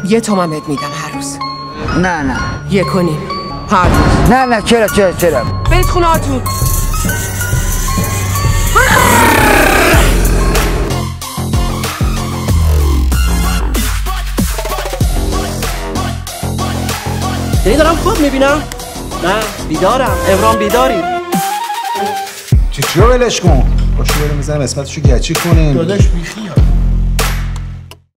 1 تومن بهت میدم هر روز. نه 1.5 هر روز. نه چرا برید خونه هاتون. یعنی دارم خواب میبینم؟ نه بیدارم. ابرام بیداری؟ چیو ولش کن. باشو بریم بزنیم اسمتشو گچی کنیم. داداش بیخیال.